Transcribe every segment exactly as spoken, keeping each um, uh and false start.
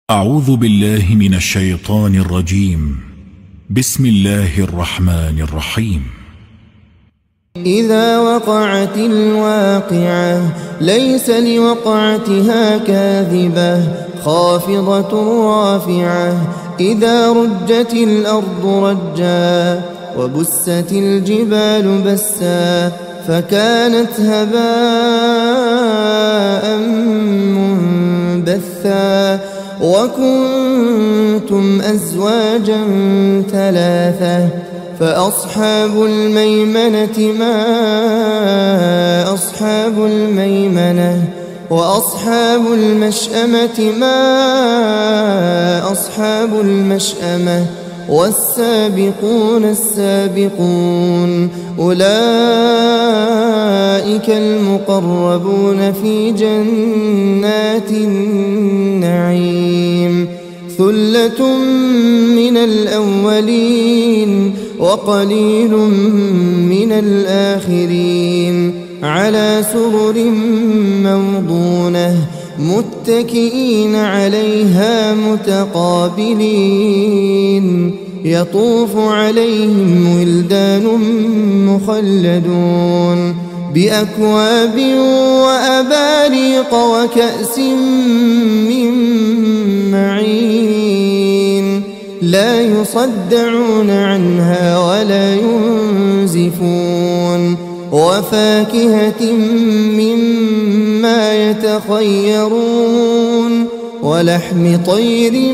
أعوذ بالله من الشيطان الرجيم. بسم الله الرحمن الرحيم. إذا وقعت الواقعة ليس لوقعتها كاذبة خافضة رافعة إذا رجت الأرض رجا وبست الجبال بسا فكانت هباء منبثا وكنتم أزواجا ثلاثة فأصحاب الميمنة ما أصحاب الميمنة وأصحاب المشأمة ما أصحاب المشأمة والسابقون السابقون أولئك المقربون في جنات النعيم ثلة من الأولين وقليل من الآخرين على سرر موضونة متكئين عليها متقابلين يطوف عليهم ولدان مخلدون بأكواب وأباريق وكأس من معين لا يصدعون عنها ولا ينزفون وفاكهة مما يتخيرون ولحم طير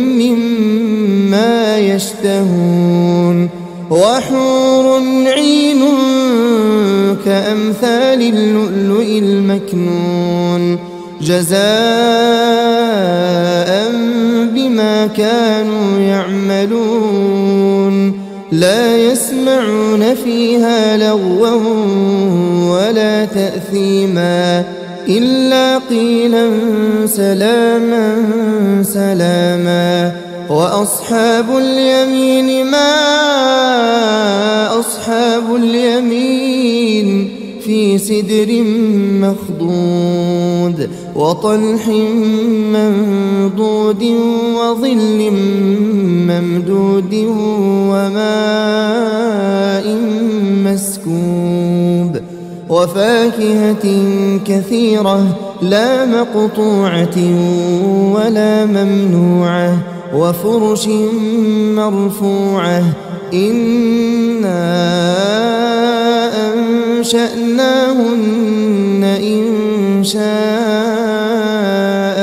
مما يشتهون وحور عين كأمثال اللؤلؤ المكنون جزاء بما كانوا يعملون لا يسمعون فيها لغوا ولا تأثيما إلا قيلا سلاما سلاما وأصحاب اليمين ما أصحاب اليمين في سدر مخضود وطلح منضود وظل ممدود وماء مسكوب وفاكهة كثيرة لا مقطوعة ولا ممنوعة وفرش مرفوعة إنا أنشأناهن إن شاء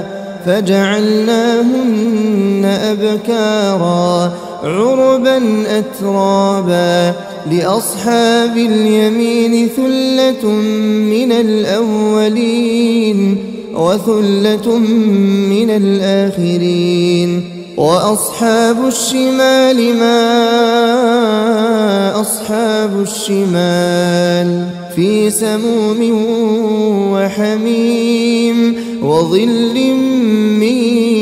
فجعلناهن أبكارا عربا أترابا لأصحاب اليمين ثلة من الأولين وثلة من الآخرين وأصحاب الشمال ما أصحاب الشمال في سموم وحميم وظل من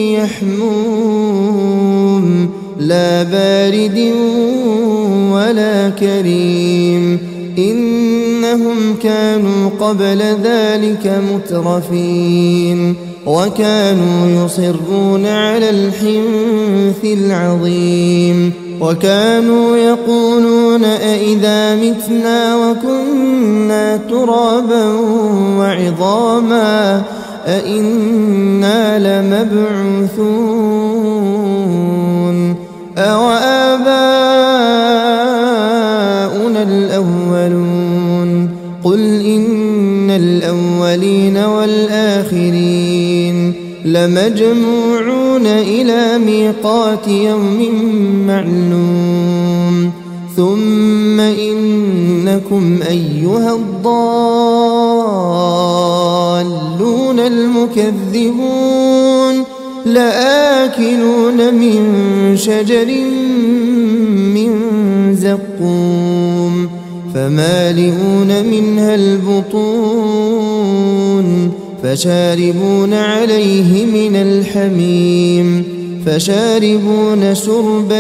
يحموم لا بارد ولا كريم إنهم كانوا قبل ذلك مترفين وكانوا يصرون على الحنث العظيم وكانوا يقولون أئذا متنا وكنا ترابا وعظاما أئنا لمبعوثون أوآباؤنا الأولون قل إن الأولين والآخرين لمجموعون إلى ميقات يوم معلوم ثم إنكم أيها الضالون المكذبون لآكلون من شجر من زقوم فمالئون منها البطون فشاربون عليه من الحميم فشاربون شرب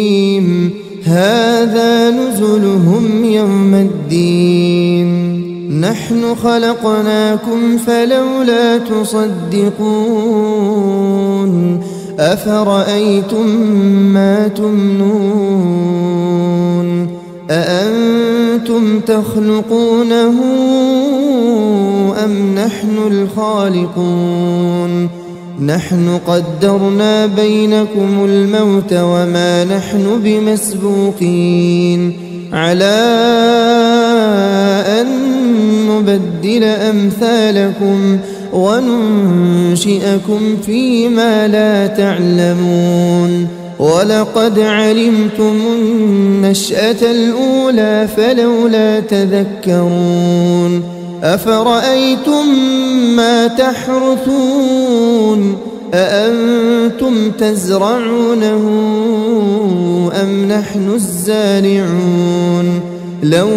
الهيم هذا نزلهم يوم الدين نحن خلقناكم فلولا تصدقون أفرأيتم ما تمنون أأنتم تخلقونه أم نحن الخالقون نحن قدرنا بينكم الموت وما نحن بمسبوقين على أن نبدل أمثالكم وننشئكم فيما لا تعلمون ولقد علمتم النشأة الأولى فلولا تذكرون أفرأيتم ما تحرثون أأنتم تزرعونه أم نحن الزارعون لو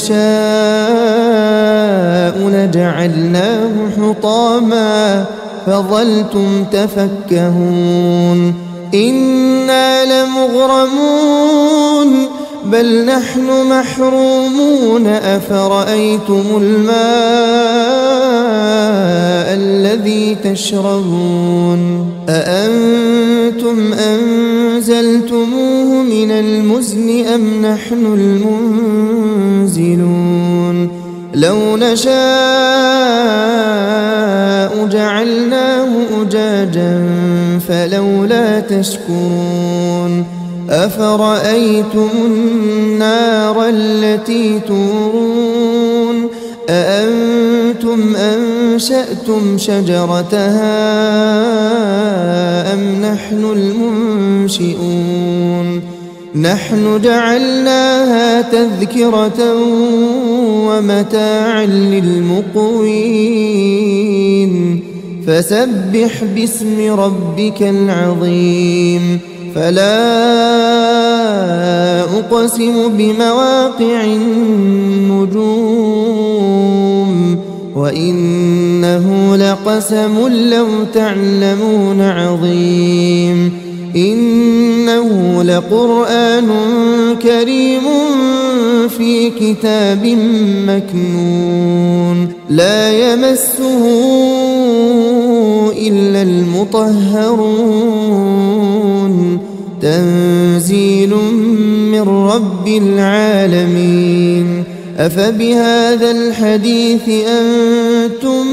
نشاء لجعلناه حطاما فظلتم تفكهون إنا لمغرمون بل نحن محرومون أفرأيتم الماء الذي تشربون أأنتم أنزلتموه من المزن أم نحن المنزلون لو نشاء جعلناه أجاجا فلولا تشكرون أفرأيتم النار التي تورون أأنتم أنشأتم شجرتها أم نحن المنشئون نحن جعلناها تذكرة ومتاعا للمقوين فسبح باسم ربك العظيم فلا أقسم بمواقع النجوم وإنه لقسم لو تعلمون عظيم إنه لقرآن كريم في كتاب مكنون لا يمسه إلا المطهرون تنزيل من رب العالمين أفبهذا الحديث أنتم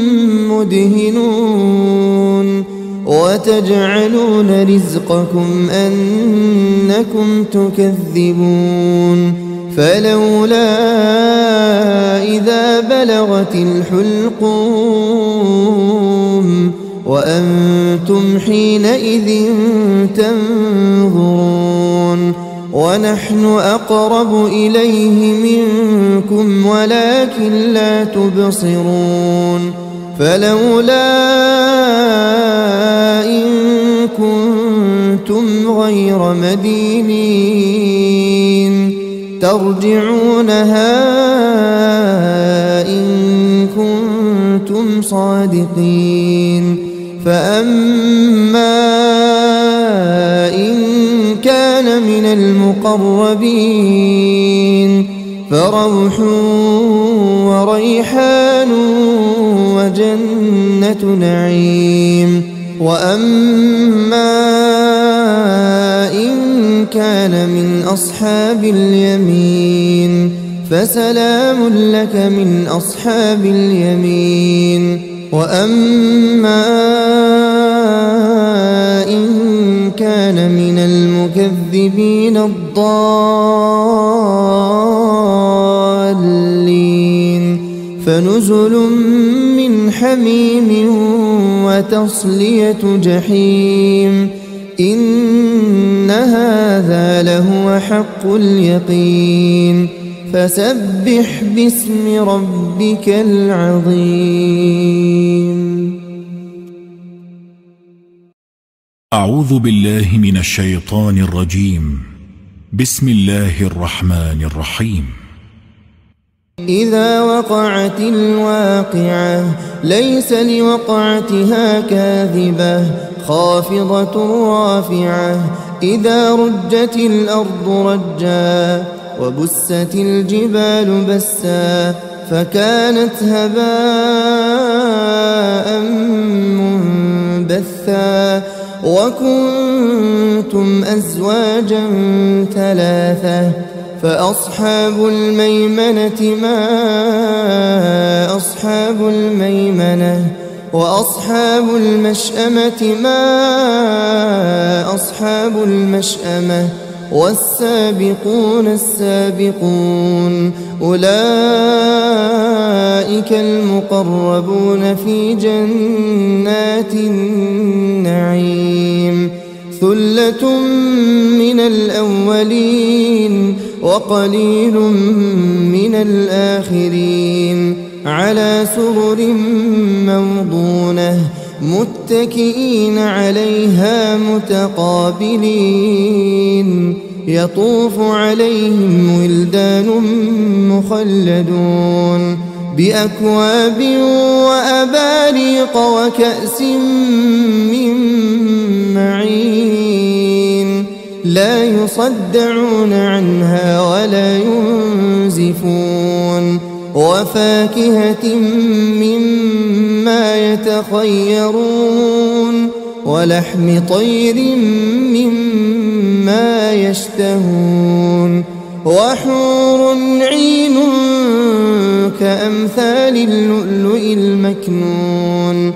مدهنون وتجعلون رزقكم أنكم تكذبون فلولا إذا بلغت الحلقوم وأنتم حينئذ تنظرون ونحن أقرب إليه منكم ولكن لا تبصرون فلولا إن كنتم غير مدينين ترجعونها إن كنتم صادقين فأما إن كان من المقربين فروح وريحان وجنة نعيم وأما إن كان من أصحاب اليمين فسلام لك من أصحاب اليمين وأما إن كان من المكذبين الضالين فنزل من حميم وتصلية جحيم إن هذا لهو حق اليقين فسبح باسم ربك العظيم. أعوذ بالله من الشيطان الرجيم. بسم الله الرحمن الرحيم. إذا وقعت الواقعة ليس لوقعتها كاذبة خافضة رافعة إذا رجت الأرض رجا وبست الجبال بسا فكانت هباء منبثا وكنتم أزواجا ثلاثة فأصحاب الميمنة ما أصحاب الميمنة وأصحاب المشأمة ما أصحاب المشأمة والسابقون السابقون أولئك المقربون في جنات النعيم ثلة من الأولين وقليل من الآخرين على سرر موضونة متكئين عليها متقابلين يطوف عليهم ولدان مخلدون بأكواب وأباريق وكأس من معين لا يصدعون عنها ولا ينزفون وفاكهة مما يتخيرون ولحم طير مما يشتهون وحور عين كأمثال اللؤلؤ المكنون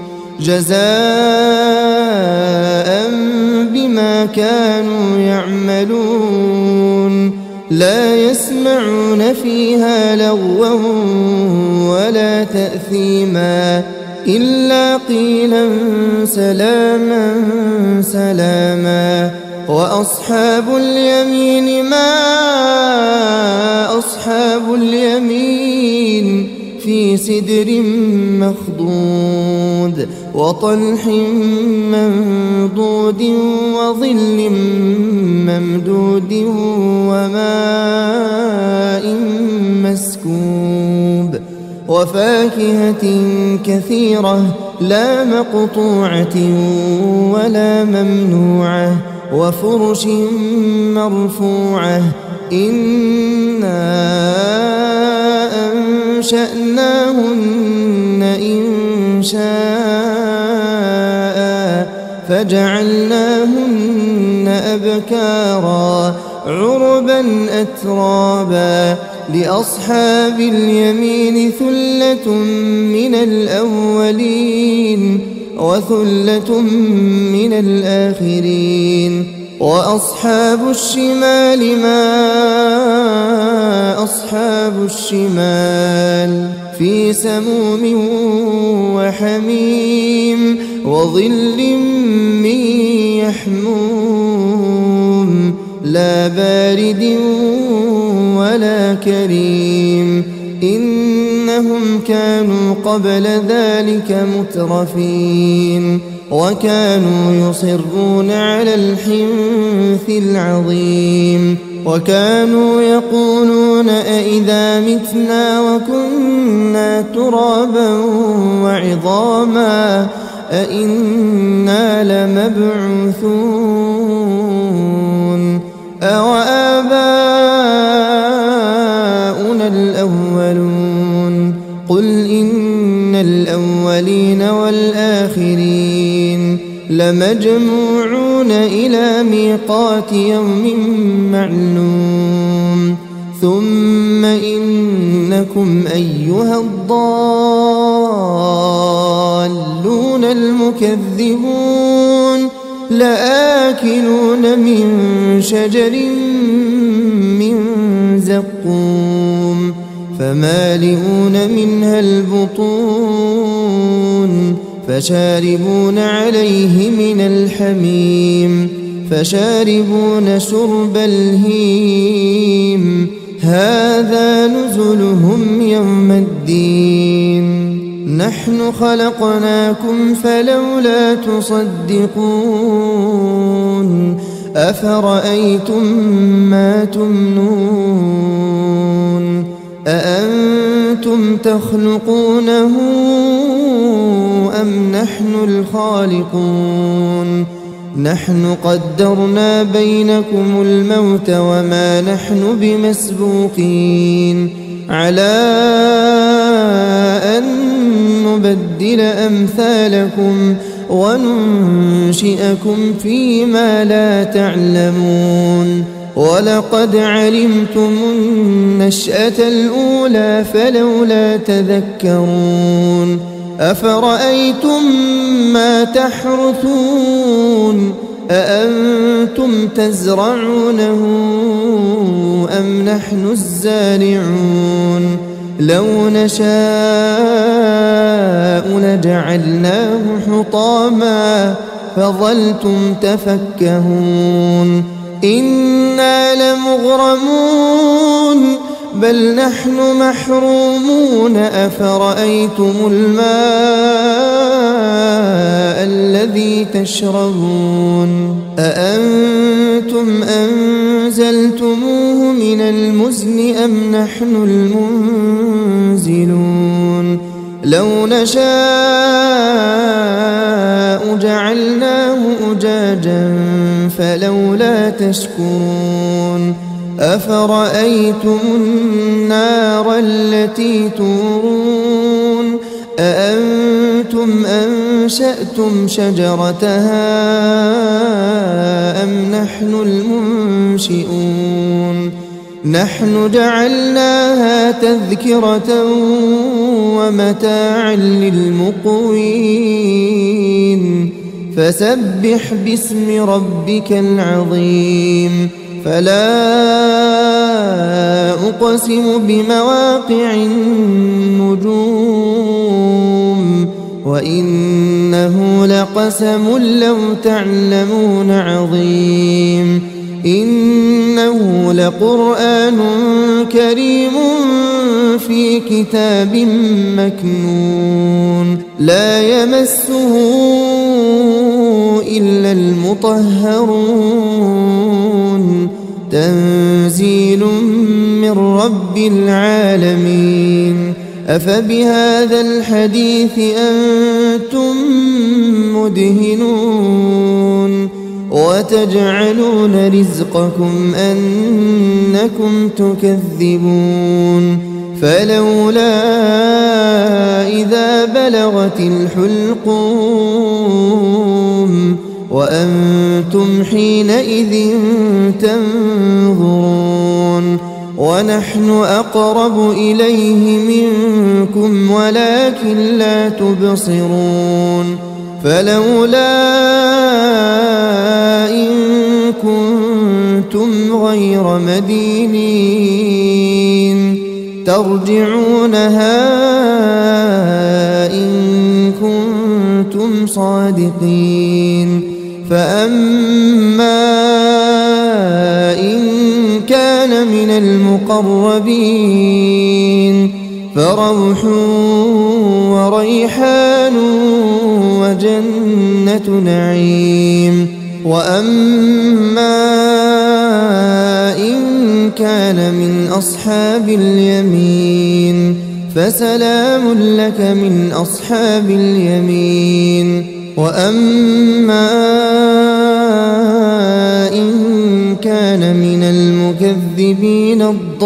جزاء بما كانوا يعملون لا يسمعون فيها لغوا ولا تأثيما إلا قيلا سلاما سلاما وأصحاب اليمين ما أصحاب اليمين في سدر مخضود وطلح منضود وظل ممدود وماء مسكوب وفاكهة كثيرة لا مقطوعة ولا ممنوعة وفرش مرفوعة إنا أنشأناهن إن شاء فجعلناهن أبكارا عربا أترابا لأصحاب اليمين ثلة من الأولين وثلة من الآخرين وأصحاب الشمال ما أصحاب الشمال في سموم وحميم وظل من يحموم لا بارد ولا كريم إنهم كانوا قبل ذلك مترفين وكانوا يصرون على الحنث العظيم وكانوا يقولون أئذا متنا وكنا ترابا وعظاما أئنا لمبعوثون أوآباؤنا الأولون قل إن الأولين والآخرين لمجموعون إلى ميقات يوم معلوم ثم إنكم أيها الضالون المكذبون لآكلون من شجر من زقوم فمالئون منها البطون فشاربون عليه من الحميم فشاربون شرب الهيم هذا نزلهم يوم الدين نحن خلقناكم فلولا تصدقون أفرأيتم ما تمنون أأنتم تخلقونه أم نحن الخالقون نحن قدرنا بينكم الموت وما نحن بمسبوقين على أن نبدل أمثالكم وننشئكم فيما لا تعلمون ولقد علمتم النشأة الأولى فلولا تذكرون أفرأيتم ما تحرثون أأنتم تزرعونه أم نحن الزارعون لو نشاء لجعلناه حطاما فظلتم تفكهون إنا لمغرمون بل نحن محرومون أفرأيتم الماء الذي تشربون أأنتم أنزلتموه من المزن أم نحن المنزلون لو نشاء جعلناه أجاجا فلولا تشكرون أفرأيتم النار التي تورون أأنتم أنشأتم شجرتها أم نحن المنشئون نحن جعلناها تذكرة ومتاعا للمقوين فسبح باسم ربك العظيم فلا أقسم بمواقع النجوم وإنه لقسم لو تعلمون عظيم إنه لقرآن كريم في كتاب مكنون لا يمسه إلا المطهرون تنزيل من رب العالمين أفبهذا الحديث أنتم مدهنون وتجعلون رزقكم أنكم تكذبون فلولا إذا بلغت الحلقوم وأنتم حينئذ تنظرون ونحن أقرب إليه منكم ولكن لا تبصرون فلولا إن كنتم غير مدينين ترجعونها إن كنتم صادقين فأما إن كان من المقربين فروح وريحان وجنة نعيم وأما إن كان من أصحاب اليمين فسلام لك من أصحاب اليمين وأما إن كان من المكذبين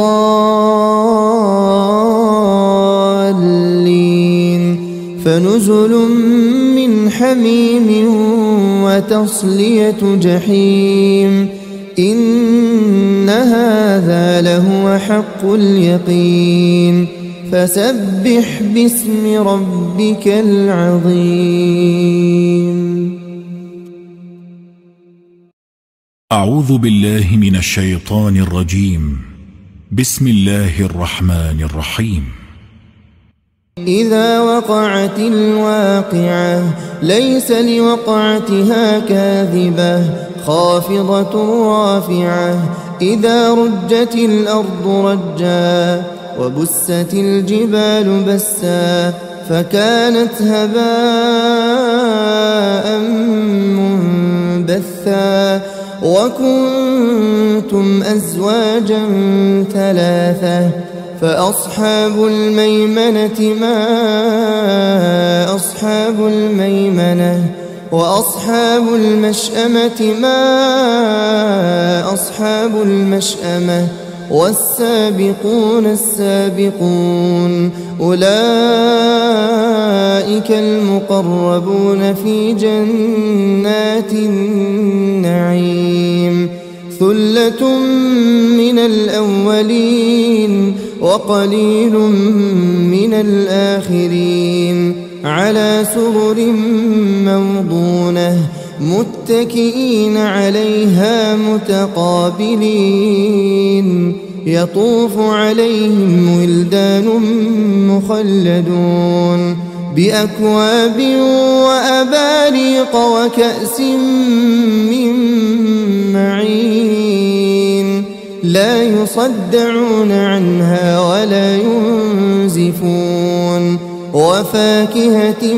الضالين فنزل من حميم وتصلية جحيم إن هذا لهو حق اليقين فسبح باسم ربك العظيم. أعوذ بالله من الشيطان الرجيم. بسم الله الرحمن الرحيم. إذا وقعت الواقعة ليس لوقعتها كاذبة خافضة رافعة إذا رجت الأرض رجا وبست الجبال بسا فكانت هباء منبثا وكنتم أزواجا ثلاثة فأصحاب الميمنة ما أصحاب الميمنة وأصحاب المشأمة ما أصحاب المشأمة والسابقون السابقون أولئك المقربون في جنات النعيم ثلة من الأولين وقليل من الآخرين على سرر موضونة متكئين عليها متقابلين يطوف عليهم ولدان مخلدون بأكواب وأباريق وكأس من معين لا يصدعون عنها ولا ينزفون وفاكهة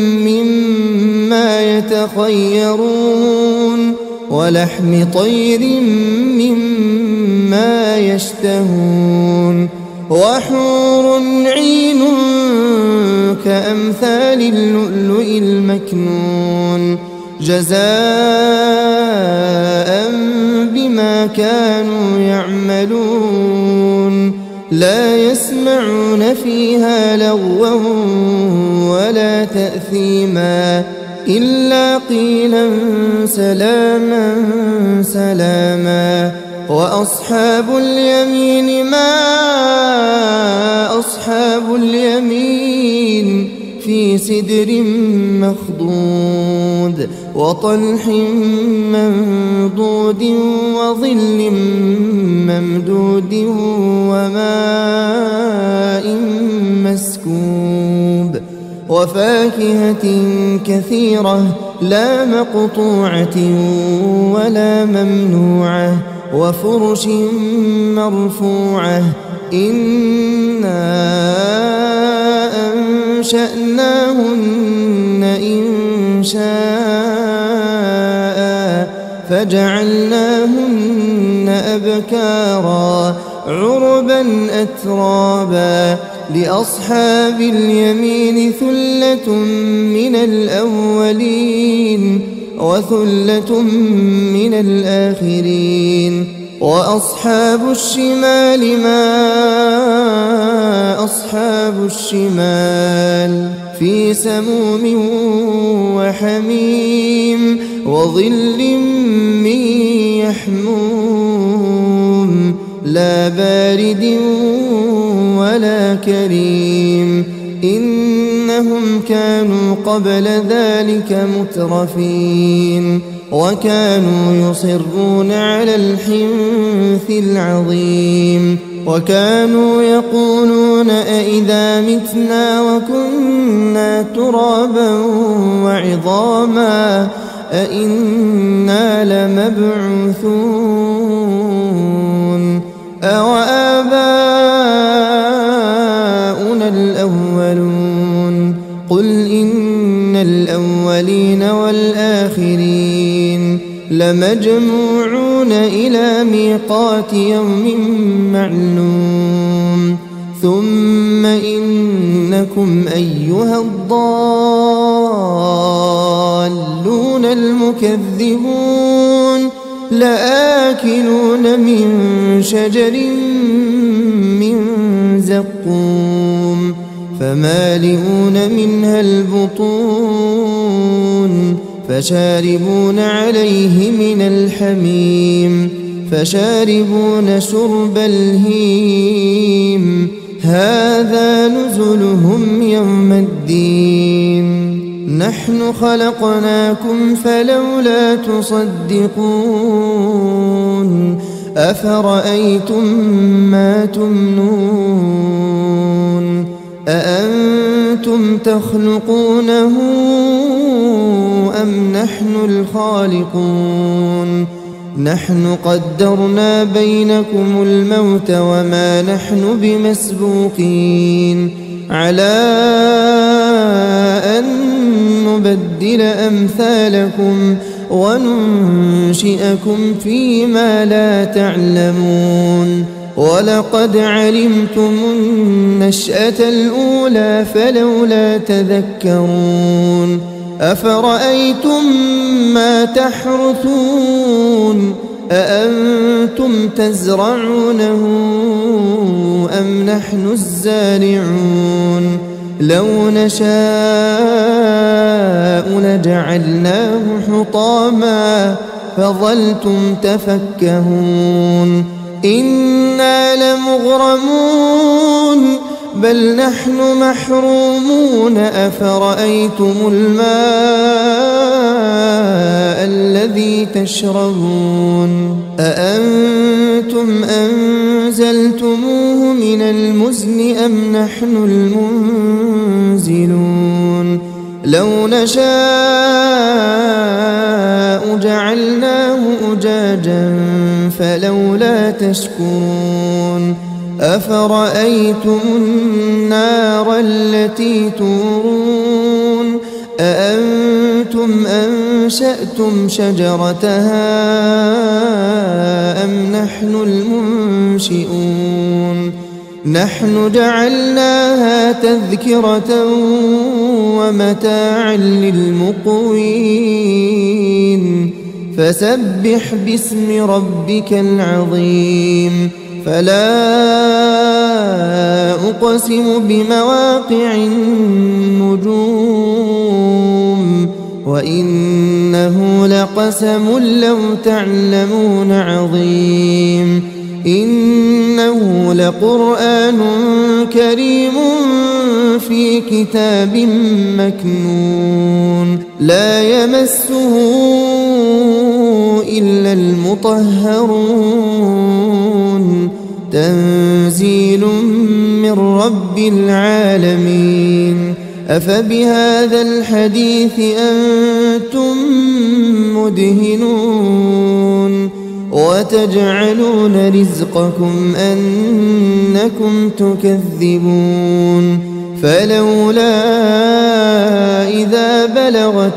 مما يتخيرون ولحم طير مما يشتهون وحور عين كأمثال اللؤلؤ المكنون جزاء بما كانوا يعملون لا يسمعون فيها لغوا ولا تأثيما إلا قيلا سلاما سلاما وأصحاب اليمين ما أصحاب اليمين في سدر مخضود وطلح منضود وظل ممدود وماء مسكوب وفاكهة كثيرة لا مقطوعة ولا ممنوعة وفرش مرفوعة إنا أنشأناهن إنشاء فجعلناهن أبكارا عربا أترابا لأصحاب اليمين ثلة من الأولين وثلة من الآخرين وأصحاب الشمال ما أصحاب الشمال في سموم وحميم وظل من يحموم لا بارد ولا كريم إنهم كانوا قبل ذلك مترفين وكانوا يصرون على الحنث العظيم وكانوا يقولون أئذا متنا وكنا ترابا وعظاما أئنا لمبعوثون أوآباؤنا الأولون قل إن الأولين والآخرين لمجموعون إلى ميقات يوم معلوم ثم إنكم أيها الضالون المكذبون لآكلون من شجر من زقوم فمالئون منها البطون فشاربون عليه من الحميم فشاربون شرب الهيم هذا نزلهم يوم الدين نحن خلقناكم فلولا تصدقون أفرأيتم ما تمنون أأنتم تخلقونه أم نحن الخالقون نحن قدرنا بينكم الموت وما نحن بمسبوقين على أن نبدل أمثالكم وننشئكم فيما لا تعلمون ولقد علمتم النشأة الأولى فلولا تذكرون أفرأيتم ما تحرثون أأنتم تزرعونه أم نحن الزارعون لو نشاء لجعلناه حطاما فظلتم تفكهون إنا لمغرمون بل نحن محرومون أفرأيتم الماء الذي تشربون أأنتم أنزلتموه من المزن أم نحن المنزلون لو نشاء جعلناه أجاجا فلولا تشكرون أفرأيتم النار التي تورون أأنتم أنشأتم شجرتها أم نحن المنشئون نحن جعلناها تذكرة ومتاعا للمقوين فسبح باسم ربك العظيم فلا أقسم بمواقع النجوم وإنه لقسم لو تعلمون عظيم إنه لقرآن كريم في كتاب مكنون لا يمسه إلا المطهرون تنزيل من رب العالمين أفبهذا الحديث أنتم مدهنون وتجعلون رزقكم أنكم تكذبون فلولا إذا بلغت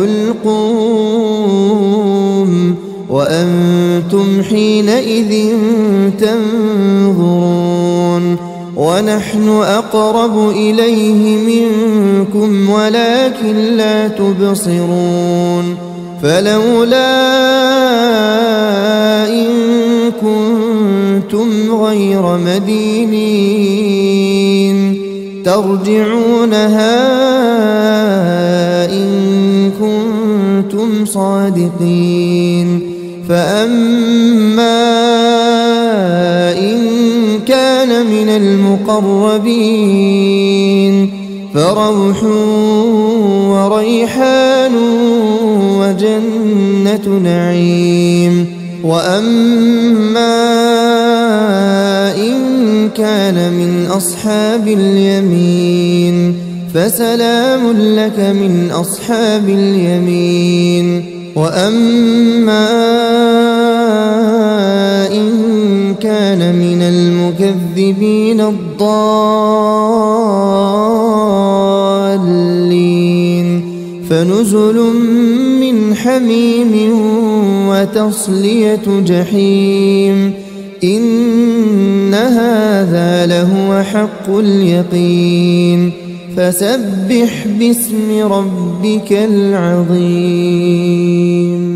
الحلقوم وأنتم حينئذ تنظرون ونحن أقرب إليه منكم ولكن لا تبصرون فلولا إن كنتم غير مدينين ترجعونها إن كنتم صادقين فأما إن كان من المقربين فروح وريحان وجنة نعيم وأما إن كان من أصحاب اليمين فسلام لك من أصحاب اليمين وأما إن كان من المكذبين الضالين فنزل من حميم وتصلية جحيم إن هذا لهو حق اليقين فسبح باسم ربك العظيم.